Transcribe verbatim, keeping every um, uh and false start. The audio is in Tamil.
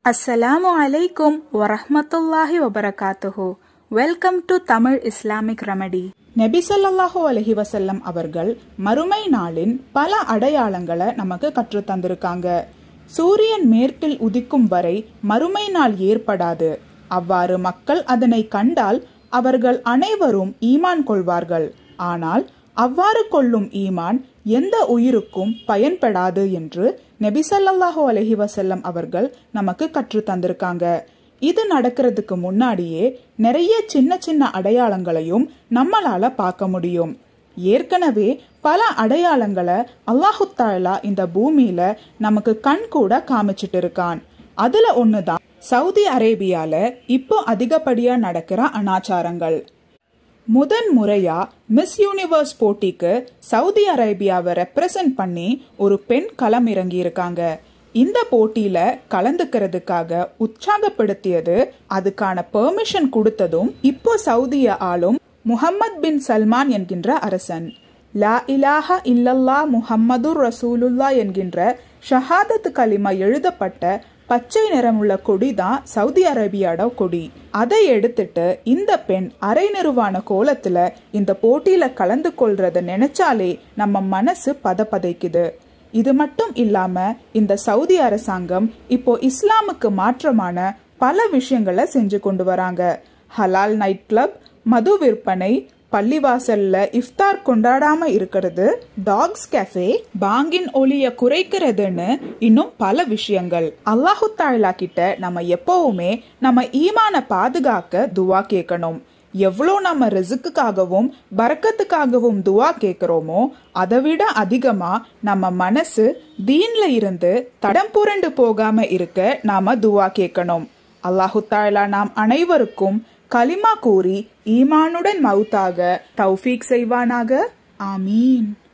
Assalamu alaikum wa rahmatullahi wa barakatuhu. Welcome to Tamil Islamic Remedy. நபி ஸல்லல்லாஹு அலைஹி வஸல்லம் அவர்கள் மறுமை நாளின் பல அடையாளங்களை நமக்கு கற்று தந்திருக்காங்க. சூரியன் மேற்கில் உதிக்கும் வரை மறுமை நாள் ஏற்படாது. அவ்வாறு மக்கள் அதனை கண்டால் அவர்கள் அனைவரும் ஈமான் கொள்வார்கள். ஆனால் அவ்வாறு கொள்ளும் ஈமான் எந்த உயிருக்கும் பயன்படாது என்று நபி ஸல்லல்லாஹு அலைஹி வஸல்லம் அவர்கள் நமக்கு கற்று தந்திருக்காங்க. இது நடக்கிறதுக்கு முன்னாடியே நிறைய சின்ன சின்ன அடையாளங்களையும் நம்மளால பார்க்க முடியும். ஏற்கனவே பல அடையாளங்களை அல்லாஹு தஆலா இந்த பூமியில நமக்கு கண் கூட காமிச்சிட்டு இருக்கான். அதுல ஒண்ணுதான் சவுதி அரேபியால இப்போ அதிகப்படியா நடக்கிற அனாச்சாரங்கள். முதன் முறையா மிஸ் யூனிவர்ஸ் போட்டிக்கு சவுதி அரேபியாவை ரெப்ரசன்ட் பண்ணி ஒரு பெண் களம் இறங்கி இருக்காங்க. இந்த போட்டியில கலந்துக்கிறதுக்காக உற்சாகப்படுத்தியது, அதுக்கான பெர்மிஷன் கொடுத்ததும் இப்போ சவுதிய ஆளும் முஹம்மது பின் சல்மான் என்கின்ற அரசன். லா இலாஹா இல்லல்லா முஹம்மதுர் ரசூலுல்லா என்கின்ற ஷஹாதத் கலிமா எழுதப்பட்ட பச்சை நிறமுள்ள கொடி தான் சவுதி அரேபியாவோட கொடி. அதை எடுத்துட்டு இந்த பெண் அரை நிர்வாண கோலத்துல இந்த போட்டியில கலந்து கொள்றத நினைச்சாலே நம்ம மனசு பதப்பதைக்குது. இது மட்டும் இல்லாம இந்த சவுதி அரசாங்கம் இப்போ இஸ்லாமுக்கு மாற்றமான பல விஷயங்களை செஞ்சு கொண்டு வராங்க. ஹலால் நைட் கிளப், மது விற்பனை, பள்ளிவாசல்ல இஃப்தார் கொண்டாடாம இருக்கிறது, டாக்ஸ் கேஃபே, பாங்கின் ஒலிய குறைக்கிறதுன்னு இன்னும் பல விஷயங்கள். அல்லாஹு தஆலா கிட்ட நம்ம எப்பவுமே நம்ம ஈமான பாதுகாக்க துவா கேட்கணும். எவ்வளோ நம்ம ரிஸ்க்குக்காகவும் பரக்கத்துக்காகவும் துவா கேட்கிறோமோ அதை விட அதிகமா நம்ம மனசு தீன்ல இருந்து தடம் புரண்டு போகாம இருக்க நாம துவா கேட்கணும். அல்லாஹு தஆலா நாம் அனைவருக்கும் கலிமா கூறி ஈமானுடன் மௌத்தாக தௌஃபீக் செய்வானாக. ஆமீன்.